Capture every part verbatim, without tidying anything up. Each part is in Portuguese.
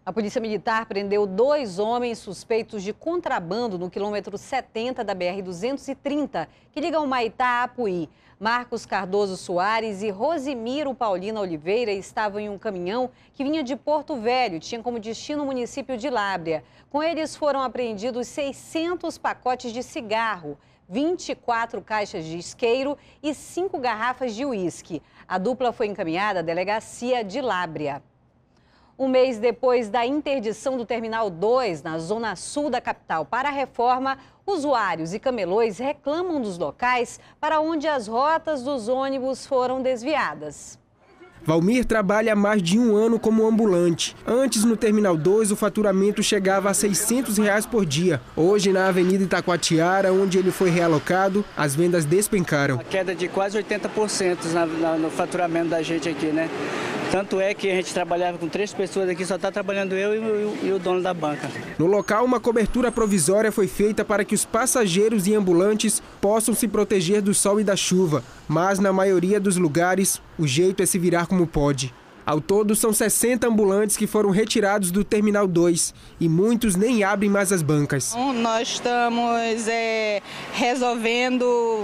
A Polícia Militar prendeu dois homens suspeitos de contrabando no quilômetro setenta da B R duzentos e trinta, que liga o Humaitá a Apuí. Marcos Cardoso Soares e Rosimiro Paulina Oliveira estavam em um caminhão que vinha de Porto Velho e tinha como destino o município de Lábrea. Com eles foram apreendidos seiscentos pacotes de cigarro, vinte e quatro caixas de isqueiro e cinco garrafas de uísque. A dupla foi encaminhada à delegacia de Lábrea. Um mês depois da interdição do Terminal dois, na zona sul da capital, para a reforma, usuários e camelões reclamam dos locais para onde as rotas dos ônibus foram desviadas. Valmir trabalha há mais de um ano como ambulante. Antes, no Terminal dois, o faturamento chegava a seiscentos reais por dia. Hoje, na Avenida Itacoatiara, onde ele foi realocado, as vendas despencaram. Uma queda de quase oitenta por cento na, na, no faturamento da gente aqui, né? Tanto é que a gente trabalhava com três pessoas aqui, só está trabalhando eu e o, e o dono da banca. No local, uma cobertura provisória foi feita para que os passageiros e ambulantes possam se proteger do sol e da chuva. Mas, na maioria dos lugares, o jeito é se virar como pode. Ao todo, são sessenta ambulantes que foram retirados do Terminal dois e muitos nem abrem mais as bancas. Nós estamos é, resolvendo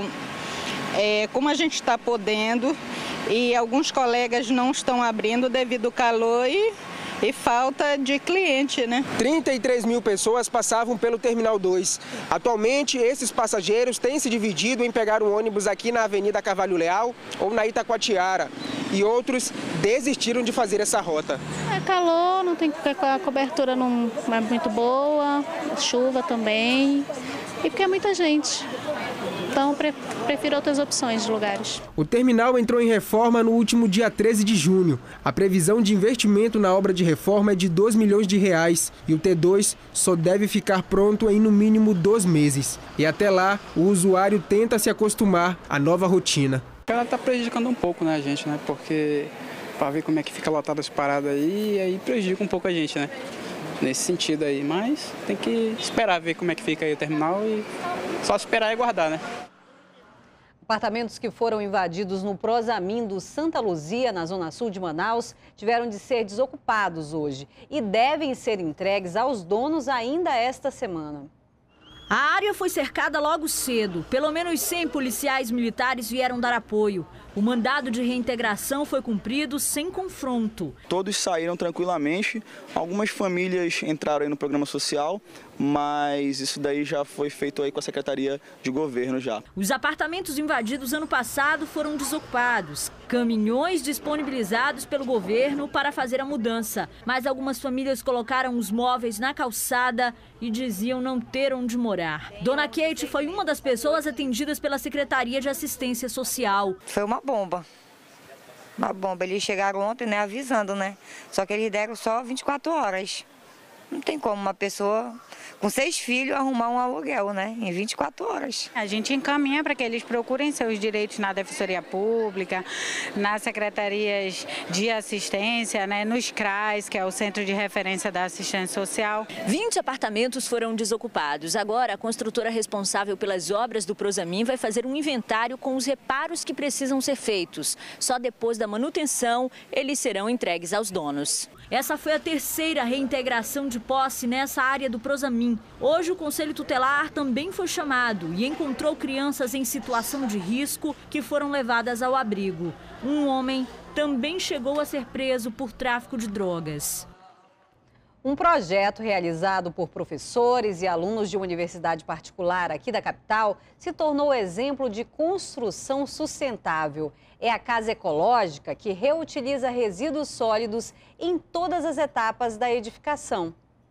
é, como a gente está podendo. E alguns colegas não estão abrindo devido ao calor e, e falta de cliente, né? trinta e três mil pessoas passavam pelo Terminal dois. Atualmente, esses passageiros têm se dividido em pegar um ônibus aqui na Avenida Carvalho Leal ou na Itacoatiara. E outros desistiram de fazer essa rota. É calor, não tem, a cobertura não é muito boa, chuva também, e porque é muita gente. Então, prefiro outras opções de lugares. O terminal entrou em reforma no último dia treze de junho. A previsão de investimento na obra de reforma é de dois milhões de reais e o T dois só deve ficar pronto em no mínimo dois meses. E até lá, o usuário tenta se acostumar à nova rotina. Ela está prejudicando um pouco, né, a gente, né? Porque para ver como é que fica lotado as paradas aí, aí prejudica um pouco a gente, né? Nesse sentido aí, mas tem que esperar ver como é que fica aí o terminal e só esperar e aguardar, né? Apartamentos que foram invadidos no Prosamin do Santa Luzia, na zona sul de Manaus, tiveram de ser desocupados hoje e devem ser entregues aos donos ainda esta semana. A área foi cercada logo cedo. Pelo menos cem policiais militares vieram dar apoio. O mandado de reintegração foi cumprido sem confronto. Todos saíram tranquilamente. Algumas famílias entraram aí no programa social, mas isso daí já foi feito aí com a Secretaria de Governo já. Os apartamentos invadidos ano passado foram desocupados. Caminhões disponibilizados pelo governo para fazer a mudança. Mas algumas famílias colocaram os móveis na calçada e diziam não ter onde morar. Dona Kate foi uma das pessoas atendidas pela Secretaria de Assistência Social. Foi uma bomba. Uma bomba. Eles chegaram ontem, né, avisando, né? Só que eles deram só vinte e quatro horas. Não tem como uma pessoa com seis filhos arrumar um aluguel, né? Em vinte e quatro horas. A gente encaminha para que eles procurem seus direitos na Defensoria Pública, nas secretarias de assistência, né? Nos C R A S, que é o Centro de Referência da Assistência Social. vinte apartamentos foram desocupados. Agora, a construtora responsável pelas obras do Prosamin vai fazer um inventário com os reparos que precisam ser feitos. Só depois da manutenção, eles serão entregues aos donos. Essa foi a terceira reintegração de posse nessa área do Prosamin. Hoje o Conselho Tutelar também foi chamado e encontrou crianças em situação de risco que foram levadas ao abrigo. Um homem também chegou a ser preso por tráfico de drogas. Um projeto realizado por professores e alunos de uma universidade particular aqui da capital se tornou exemplo de construção sustentável. É a Casa Ecológica, que reutiliza resíduos sólidos em todas as etapas da edificação.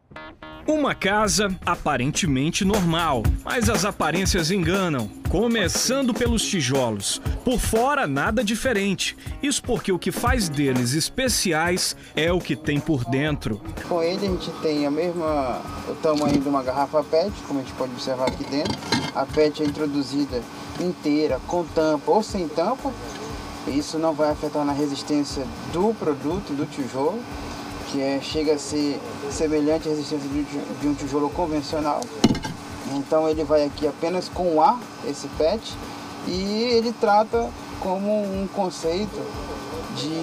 Uma casa aparentemente normal, mas as aparências enganam. Começando pelos tijolos. Por fora, nada diferente. Isso porque o que faz deles especiais é o que tem por dentro. Com ele a gente tem a mesma, o tamanho de uma garrafa P E T, como a gente pode observar aqui dentro. A P E T é introduzida inteira, com tampa ou sem tampa. Isso não vai afetar na resistência do produto, do tijolo, que é, chega a ser semelhante à resistência de um tijolo convencional. Então ele vai aqui apenas com ar, esse P E T, e ele trata como um conceito de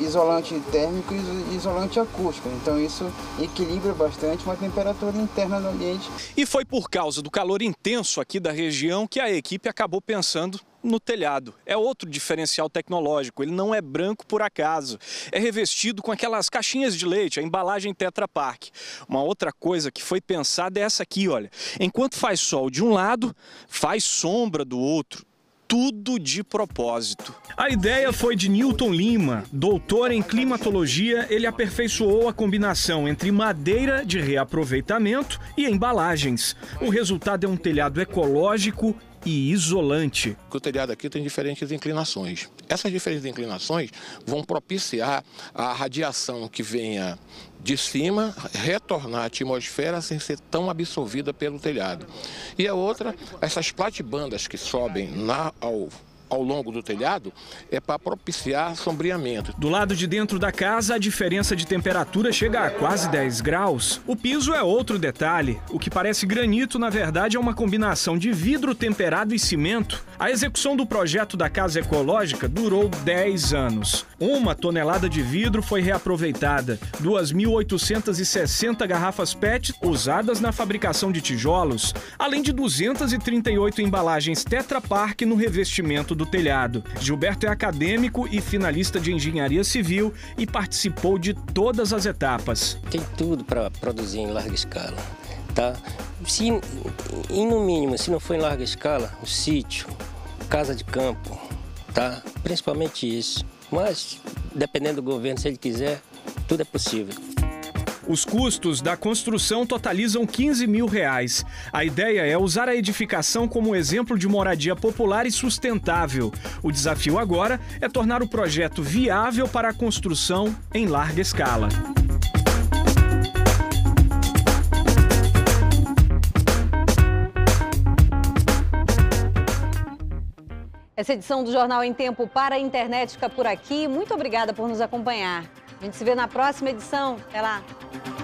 isolante térmico e isolante acústico. Então isso equilibra bastante uma temperatura interna no ambiente. E foi por causa do calor intenso aqui da região que a equipe acabou pensando no telhado. É outro diferencial tecnológico, ele não é branco por acaso. É revestido com aquelas caixinhas de leite, a embalagem Tetra Pak. Uma outra coisa que foi pensada é essa aqui, olha. Enquanto faz sol de um lado, faz sombra do outro. Tudo de propósito. A ideia foi de Newton Lima. Doutor em climatologia, ele aperfeiçoou a combinação entre madeira de reaproveitamento e embalagens. O resultado é um telhado ecológico e isolante. O telhado aqui tem diferentes inclinações. Essas diferentes inclinações vão propiciar a radiação que venha de cima retornar à atmosfera sem ser tão absorvida pelo telhado. E a outra, essas platibandas que sobem na, ao, ao longo do telhado, é para propiciar sombreamento. Do lado de dentro da casa, a diferença de temperatura chega a quase dez graus. O piso é outro detalhe. O que parece granito, na verdade, é uma combinação de vidro temperado e cimento. A execução do projeto da Casa Ecológica durou dez anos. Uma tonelada de vidro foi reaproveitada, duas mil oitocentas e sessenta garrafas P E T usadas na fabricação de tijolos, além de duzentas e trinta e oito embalagens Tetra Pak no revestimento do telhado. Gilberto é acadêmico e finalista de engenharia civil e participou de todas as etapas. Tem tudo para produzir em larga escala, tá? Se, e no mínimo, se não for em larga escala, o sítio, casa de campo, tá? Principalmente isso. Mas, dependendo do governo, se ele quiser, tudo é possível. Os custos da construção totalizam quinze mil reais. A ideia é usar a edificação como exemplo de moradia popular e sustentável. O desafio agora é tornar o projeto viável para a construção em larga escala. Essa edição do Jornal em Tempo para a Internet fica por aqui. Muito obrigada por nos acompanhar. A gente se vê na próxima edição. Até lá!